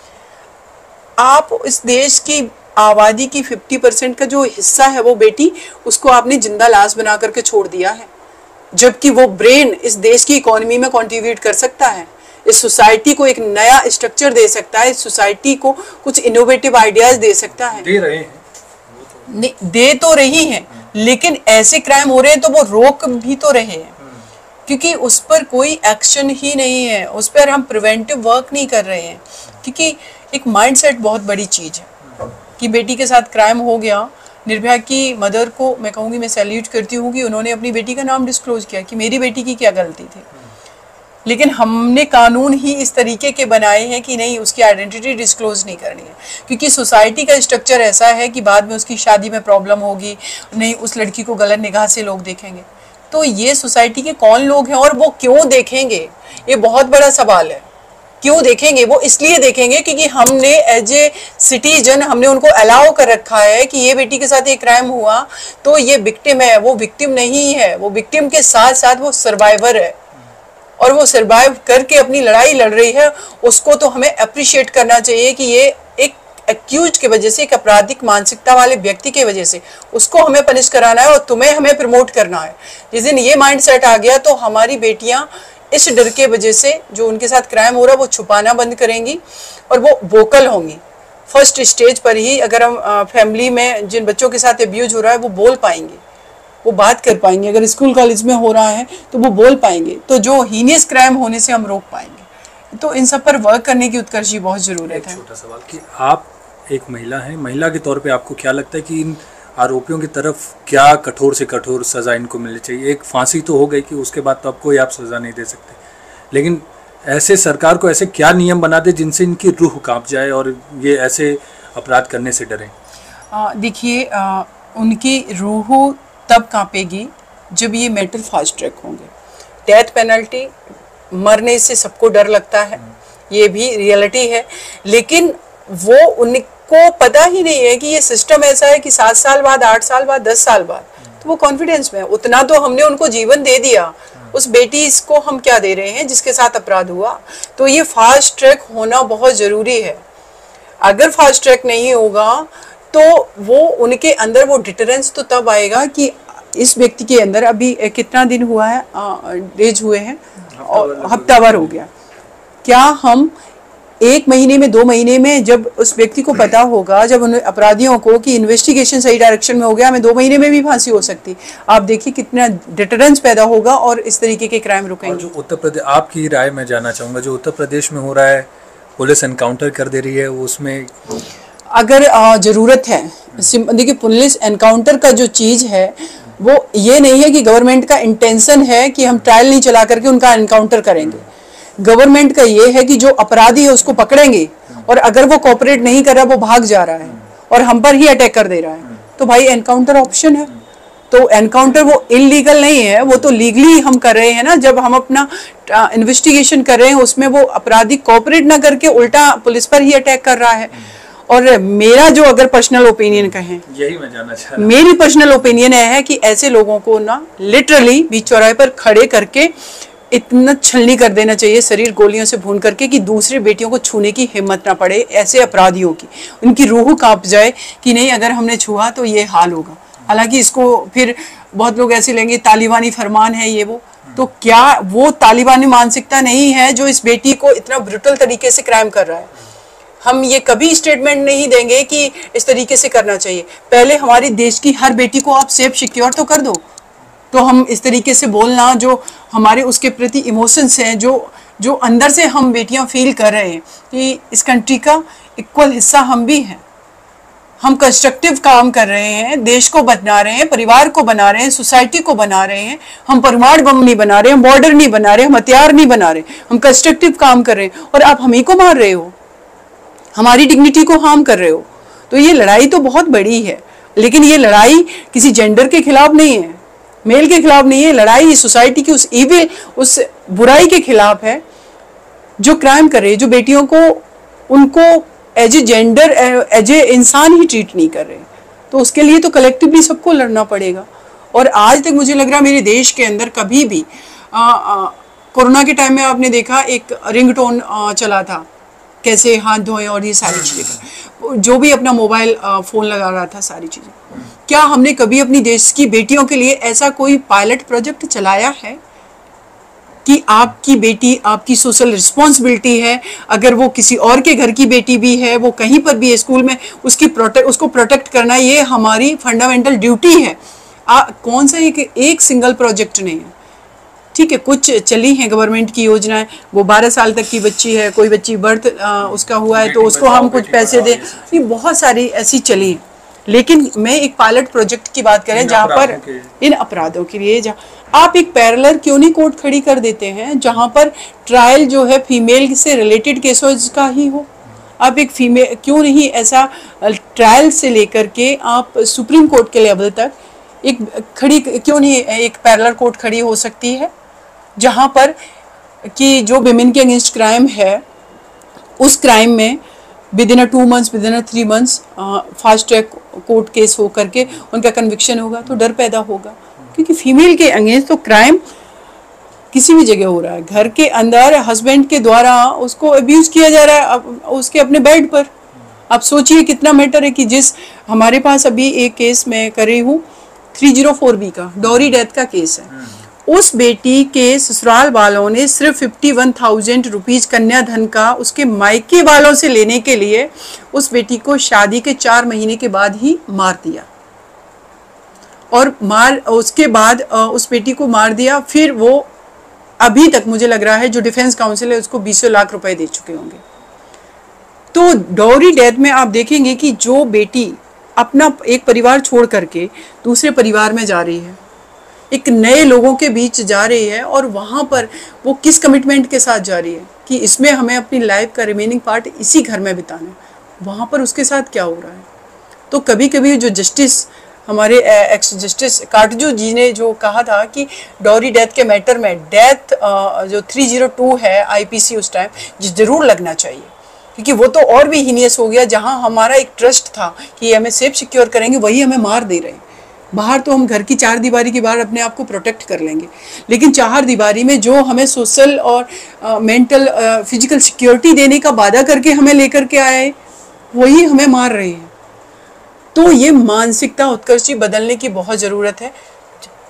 S1: आप इस देश की आबादी की पचास परसेंट का जो हिस्सा है वो बेटी, उसको आपने जिंदा लाश बना करके छोड़ दिया है, जबकि वो ब्रेन इस देश की इकोनॉमी में कंट्रीब्यूट कर सकता है, इस सोसाइटी को एक नया स्ट्रक्चर दे सकता है, इस सोसाइटी को कुछ इनोवेटिव आइडियाज दे सकता है।
S2: दे रहे हैं,
S1: नहीं दे तो रही हैं, लेकिन ऐसे क्राइम हो रहे हैं तो वो रोक भी तो रहे हैं, क्योंकि उस पर कोई एक्शन ही नहीं है, उस पर हम प्रिवेंटिव वर्क नहीं कर रहे हैं। क्योंकि एक माइंडसेट बहुत बड़ी चीज़ है कि बेटी के साथ क्राइम हो गया। निर्भया की मदर को मैं कहूँगी, मैं सैल्यूट करती हूँ कि उन्होंने अपनी बेटी का नाम डिस्क्लोज किया कि मेरी बेटी की क्या गलती थी। लेकिन हमने कानून ही इस तरीके के बनाए हैं कि नहीं, उसकी आइडेंटिटी डिस्क्लोज नहीं करनी है, क्योंकि सोसाइटी का स्ट्रक्चर ऐसा है कि बाद में उसकी शादी में प्रॉब्लम होगी, नहीं उस लड़की को गलत निगाह से लोग देखेंगे। तो ये सोसाइटी के कौन लोग हैं और वो क्यों देखेंगे, ये बहुत बड़ा सवाल है। क्यों देखेंगे? वो इसलिए देखेंगे क्योंकि हमने एज ए सिटीजन हमने उनको अलाउ कर रखा है कि ये बेटी के साथ ये क्राइम हुआ तो ये विक्टिम है। वो विक्टिम नहीं है, वो विक्टिम के साथ साथ वो सर्वाइवर है, और वो सर्वाइव करके अपनी लड़ाई लड़ रही है। उसको तो हमें अप्रिशिएट करना चाहिए कि ये एक एक्यूज की वजह से, एक आपराधिक मानसिकता वाले व्यक्ति की वजह से उसको हमें पनिश कराना है और तुम्हें हमें प्रमोट करना है। जिस दिन ये माइंडसेट आ गया तो हमारी बेटियां इस डर के वजह से जो उनके साथ क्राइम हो रहा है वो छुपाना बंद करेंगी और वो वोकल होंगी। फर्स्ट स्टेज पर ही अगर हम फैमिली में जिन बच्चों के साथ अब्यूज हो रहा है वो बोल पाएंगे, वो बात कर पाएंगे। अगर स्कूल कॉलेज में हो रहा है तो वो बोल पाएंगे, तो जो हीनियस क्राइम होने से हम रोक पाएंगे। तो इन सब पर वर्क करने की उत्कर्षी बहुत ज़रूरत है।
S2: छोटा सवाल कि आप एक महिला हैं, महिला के तौर पे आपको क्या लगता है कि इन आरोपियों की तरफ क्या कठोर से कठोर सज़ा इनको मिलनी चाहिए? एक फांसी तो हो गई कि उसके बाद तो अब कोई आप सज़ा नहीं दे सकते, लेकिन ऐसे सरकार को ऐसे क्या नियम बना दे जिनसे इनकी रूह कांप जाए और ये ऐसे अपराध करने से डरें?
S1: देखिए, उनकी रूह तब कांपेगी जब ये मैटर फास्ट ट्रैक होंगे। डेथ पेनल्टी, मरने से सबको डर लगता है, ये भी रियलिटी है, लेकिन वो उनको पता ही नहीं है कि ये सिस्टम ऐसा है कि सात साल बाद, आठ साल बाद, दस साल बाद, तो वो कॉन्फिडेंस में है। उतना तो हमने उनको जीवन दे दिया, उस बेटी इसको हम क्या दे रहे हैं जिसके साथ अपराध हुआ? तो ये फास्ट ट्रैक होना बहुत ज़रूरी है। अगर फास्ट ट्रैक नहीं होगा तो वो उनके अंदर वो डिटरेंस तो तब आएगा कि इस व्यक्ति के अंदर अभी कितना दिन हुआ है, डेज हुए हैं और हफ्ता भर हो गया, क्या हम एक महीने में, दो महीने में जब उस व्यक्ति को पता होगा, जब उन अपराधियों को कि इन्वेस्टिगेशन सही डायरेक्शन में हो गया, हमें दो महीने में भी फांसी हो सकती, आप देखिए कितना डिटरेंस पैदा होगा और इस तरीके के क्राइम रुकेंगे।
S2: जो उत्तर प्रदेश, आपकी राय मैं जानना चाहूँगा, जो उत्तर प्रदेश में हो रहा है, पुलिस एनकाउंटर कर दे रही है, उसमें
S1: अगर ज़रूरत है, देखिए पुलिस एनकाउंटर का जो चीज़ है वो ये नहीं है कि गवर्नमेंट का इंटेंशन है कि हम ट्रायल नहीं चला करके उनका एनकाउंटर करेंगे। गवर्नमेंट का ये है कि जो अपराधी है उसको पकड़ेंगे, और अगर वो कोऑपरेट नहीं कर रहा, वो भाग जा रहा है और हम पर ही अटैक कर दे रहा है, तो भाई एनकाउंटर ऑप्शन है। तो एनकाउंटर वो इलीगल नहीं है, वो तो लीगली हम कर रहे हैं ना। जब हम अपना इन्वेस्टिगेशन कर रहे हैं उसमें वो अपराधी कोऑपरेट ना करके उल्टा पुलिस पर ही अटैक कर रहा है। और मेरा जो अगर पर्सनल ओपिनियन कहें,
S2: यही मैं जानना चाह रहा,
S1: मेरी पर्सनल ओपिनियन है कि ऐसे लोगों को ना लिटरली बीच चौराहे पर खड़े करके इतना छलनी कर देना चाहिए, शरीर गोलियों से भून करके, कि दूसरी बेटियों को छूने की हिम्मत ना पड़े ऐसे अपराधियों की, उनकी रूह कांप जाए कि नहीं अगर हमने छुआ तो ये हाल होगा। हालांकि इसको फिर बहुत लोग ऐसे लेंगे तालिबानी फरमान है ये वो, तो क्या वो तालिबानी मानसिकता नहीं है जो इस बेटी को इतना ब्रूटल तरीके से क्राइम कर रहा है। हम ये कभी स्टेटमेंट नहीं देंगे कि इस तरीके से करना चाहिए। पहले हमारी देश की हर बेटी को आप सेफ सिक्योर तो कर दो, तो हम इस तरीके से बोलना, जो हमारे उसके प्रति इमोशंस हैं, जो जो अंदर से हम बेटियां फील कर रहे हैं कि इस कंट्री का इक्वल हिस्सा हम भी हैं, हम कंस्ट्रक्टिव काम कर रहे हैं, देश को बना रहे हैं, परिवार को बना रहे हैं, सोसाइटी को बना रहे हैं। हम परमाणु बम नहीं बना रहे, हम बॉर्डर नहीं बना रहे, हम हथियार नहीं बना रहे, हम कंस्ट्रक्टिव काम कर रहे हैं, और आप हम ही को मार रहे हो, हमारी डिग्निटी को हार्म कर रहे हो। तो ये लड़ाई तो बहुत बड़ी है, लेकिन ये लड़ाई किसी जेंडर के खिलाफ नहीं है, मेल के खिलाफ नहीं है। लड़ाई इस सोसाइटी की उस इविल, उस बुराई के खिलाफ है जो क्राइम कर रहे हैं, जो बेटियों को उनको as a gender, as a इंसान ही ट्रीट नहीं कर रहे। तो उसके लिए तो कलेक्टिवली सबको लड़ना पड़ेगा। और आज तक मुझे लग रहा है मेरे देश के अंदर कभी भी, कोरोना के टाइम में आपने देखा एक रिंगटोन चला था, कैसे हाथ धोएं और ये सारी चीज़ें, जो भी अपना मोबाइल फ़ोन लगा रहा था, सारी चीज़ें। क्या हमने कभी अपनी देश की बेटियों के लिए ऐसा कोई पायलट प्रोजेक्ट चलाया है कि आपकी बेटी, आपकी सोशल रिस्पॉन्सिबिलिटी है, अगर वो किसी और के घर की बेटी भी है, वो कहीं पर भी है, स्कूल में, उसकी प्रोटेक्ट उसको प्रोटेक्ट करना ये हमारी फंडामेंटल ड्यूटी है। आ, कौन सा एक, एक सिंगल प्रोजेक्ट नहीं है। ठीक है, कुछ चली हैं गवर्नमेंट की योजनाएं, वो बारह साल तक की बच्ची है, कोई बच्ची बर्थ उसका हुआ है तो उसको हम कुछ पैसे दें, ये बहुत सारी ऐसी चली हैं। लेकिन मैं एक पायलट प्रोजेक्ट की बात करें जहाँ पर इन अपराधों के लिए, जहाँ आप एक पैरेलल क्यों नहीं कोर्ट खड़ी कर देते हैं जहाँ पर ट्रायल जो है फीमेल से रिलेटेड केसेस का ही हो। आप एक फीमेल क्यों नहीं ऐसा ट्रायल से लेकर के आप सुप्रीम कोर्ट के लेवल तक एक खड़ी क्यों नहीं, एक पैरेलल कोर्ट खड़ी हो सकती है जहाँ पर कि जो विमेन के अगेंस्ट क्राइम है, उस क्राइम में within a two months within a three months fast track court case हो करके उनका कन्विक्शन होगा, तो डर पैदा होगा। क्योंकि फीमेल के अगेंस्ट तो क्राइम किसी भी जगह हो रहा है, घर के अंदर हस्बैंड के द्वारा उसको अब्यूज किया जा रहा है उसके अपने बेड पर। आप सोचिए कितना मैटर है कि जिस हमारे पास अभी एक केस मैं कर रही हूँ थ्री जीरो फोर बी का डॉरी डेथ का केस है, उस बेटी के ससुराल वालों ने सिर्फ फिफ्टी वन थाउजेंड रुपीज कन्याधन का उसके मायके वालों से लेने के लिए उस बेटी को शादी के चार महीने के बाद ही मार दिया। और मार उसके बाद उस बेटी को मार दिया, फिर वो अभी तक मुझे लग रहा है जो डिफेंस काउंसिल है उसको बीस लाख रुपए दे चुके होंगे। तो डॉरी डेथ में आप देखेंगे कि जो बेटी अपना एक परिवार छोड़ करके दूसरे परिवार में जा रही है, एक नए लोगों के बीच जा रही है, और वहाँ पर वो किस कमिटमेंट के साथ जा रही है कि इसमें हमें अपनी लाइफ का रिमेनिंग पार्ट इसी घर में बिताना है, वहाँ पर उसके साथ क्या हो रहा है। तो कभी कभी जो जस्टिस हमारे एक्स जस्टिस काटजू जी ने जो कहा था कि डॉरी डेथ के मैटर में डेथ जो थ्री जीरो टू है आईपीसी उस टाइम जरूर लगना चाहिए, क्योंकि वो तो और भी हीनियस हो गया। जहाँ हमारा एक ट्रस्ट था कि हमें सेफ सिक्योर करेंगे, वही हमें मार दे रहे हैं। बाहर तो हम घर की चार दीवारी के बाहर अपने आप को प्रोटेक्ट कर लेंगे, लेकिन चार दीवारी में जो हमें सोशल और मेंटल फिजिकल सिक्योरिटी देने का वादा करके हमें लेकर के आए, वही हमें मार रहे हैं। तो ये मानसिकता उत्कर्ष जी बदलने की बहुत ज़रूरत है।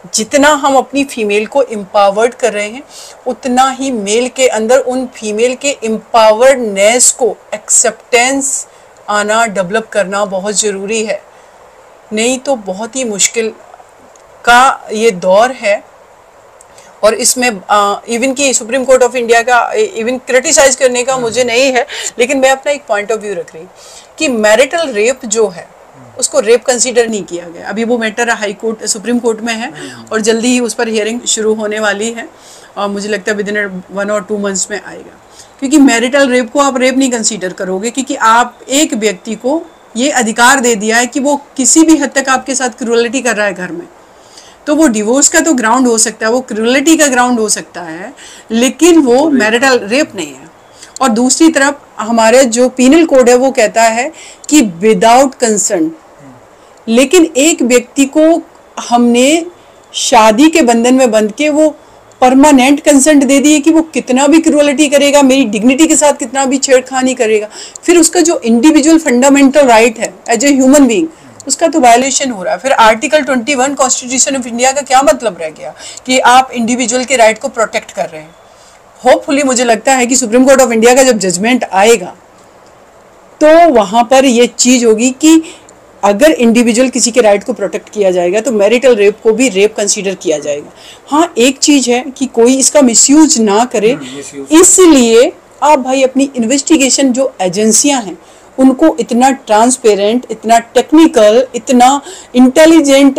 S1: जितना हम अपनी फीमेल को एम्पावर्ड कर रहे हैं उतना ही मेल के अंदर उन फीमेल के एम्पावर्डनेस को एक्सेप्टेंस आना, डेवलप करना बहुत ज़रूरी है। नहीं तो बहुत ही मुश्किल का ये दौर है। और इसमें इवन की सुप्रीम कोर्ट ऑफ इंडिया का इवन क्रिटिसाइज करने का मुझे नहीं है, लेकिन मैं अपना एक पॉइंट ऑफ व्यू रख रही कि मैरिटल रेप जो है उसको रेप कंसीडर नहीं किया गया। अभी वो matter high court supreme court में है और जल्दी ही उस पर हियरिंग शुरू होने वाली है और मुझे लगता है विद इन वन और टू मंथ्स में आएगा। क्योंकि मैरिटल रेप को आप रेप नहीं कंसीडर करोगे, क्योंकि आप एक व्यक्ति को ये अधिकार दे दिया है कि वो किसी भी हद तक आपके साथ क्रूरलिटी कर रहा है घर में, तो वो डिवोर्स का तो ग्राउंड हो सकता है, वो क्रूरलिटी का ग्राउंड हो सकता है, लेकिन वो मैरिटल रेप नहीं है। और दूसरी तरफ हमारे जो पीनल कोड है वो कहता है कि विदाउट कंसर्न, लेकिन एक व्यक्ति को हमने शादी के बंधन में बंध के वो परमानेंट कंसेंट दे दी है कि वो कितना भी क्रूरलिटी करेगा, मेरी डिग्निटी के साथ कितना भी छेड़खानी करेगा, फिर उसका जो इंडिविजुअल फंडामेंटल राइट है एज ए ह्यूमन बीइंग उसका तो वायलेशन हो रहा है। फिर आर्टिकल इक्कीस कॉन्स्टिट्यूशन ऑफ इंडिया का क्या मतलब रह गया कि आप इंडिविजुअल के राइट को प्रोटेक्ट कर रहे हैं। होपफुली मुझे लगता है कि सुप्रीम कोर्ट ऑफ इंडिया का जब जजमेंट आएगा तो वहाँ पर ये चीज़ होगी कि अगर इंडिविजुअल किसी के राइट को प्रोटेक्ट किया जाएगा तो मैरिटल रेप को भी रेप कंसीडर किया जाएगा। हाँ, एक चीज़ है कि कोई इसका मिसयूज ना करे, इसलिए आप भाई अपनी इन्वेस्टिगेशन जो एजेंसियां हैं उनको इतना ट्रांसपेरेंट, इतना टेक्निकल, इतना इंटेलिजेंट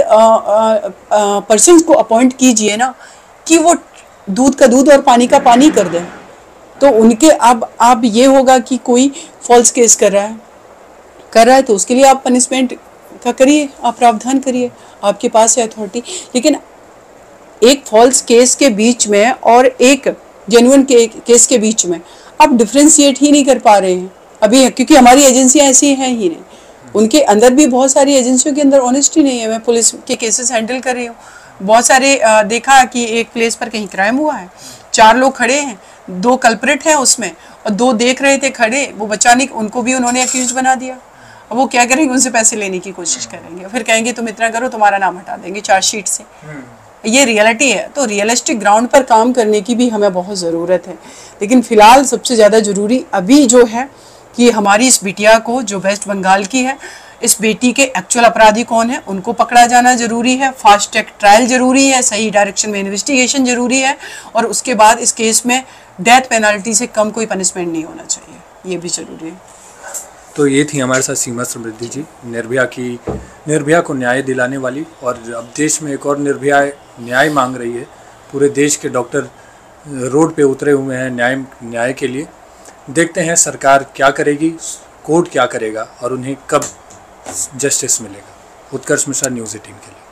S1: पर्सन को अपॉइंट कीजिए ना कि वो दूध का दूध और पानी का पानी कर दें। तो उनके अब अब ये होगा कि कोई फॉल्स केस कर रहा है कर रहा है तो उसके लिए आप पनिशमेंट का करिए, आप प्रावधान करिए, आपके पास है अथॉरिटी। लेकिन एक फॉल्स केस के बीच में और एक जेन्युइन के, केस के बीच में आप डिफ्रेंशिएट ही नहीं कर पा रहे हैं अभी, क्योंकि हमारी एजेंसियां ऐसी हैं ही नहीं। उनके अंदर भी बहुत सारी एजेंसियों के अंदर ऑनेस्टी नहीं है। मैं पुलिस के केसेस हैंडल कर रही हूँ, बहुत सारे आ, देखा कि एक प्लेस पर कहीं क्राइम हुआ है, चार लोग खड़े हैं, दो कल्प्रिट हैं उसमें और दो देख रहे थे खड़े, वो बचाने उनको भी उन्होंने अक्यूज बना दिया। अब वो क्या करेंगे, उनसे पैसे लेने की कोशिश करेंगे, फिर कहेंगे तुम इतना करो तुम्हारा नाम हटा देंगे चार्जशीट से। ये रियलिटी है। तो रियलिस्टिक ग्राउंड पर काम करने की भी हमें बहुत ज़रूरत है। लेकिन फ़िलहाल सबसे ज़्यादा ज़रूरी अभी जो है कि हमारी इस बिटिया को, जो वेस्ट बंगाल की है, इस बेटी के एक्चुअल अपराधी कौन है उनको पकड़ा जाना ज़रूरी है, फास्ट ट्रैक ट्रायल ज़रूरी है, सही डायरेक्शन में इन्वेस्टिगेशन ज़रूरी है, और उसके बाद इस केस में डेथ पेनल्टी से कम कोई पनिशमेंट नहीं होना चाहिए, ये भी ज़रूरी है।
S2: तो ये थी हमारे साथ सीमा समृद्धि जी, निर्भया की निर्भया को न्याय दिलाने वाली, और अब देश में एक और निर्भया न्याय मांग रही है। पूरे देश के डॉक्टर रोड पे उतरे हुए हैं न्याय न्याय के लिए। देखते हैं सरकार क्या करेगी, कोर्ट क्या करेगा और उन्हें कब जस्टिस मिलेगा। उत्कर्ष मिश्रा, न्यूज़ एटीन के लिए।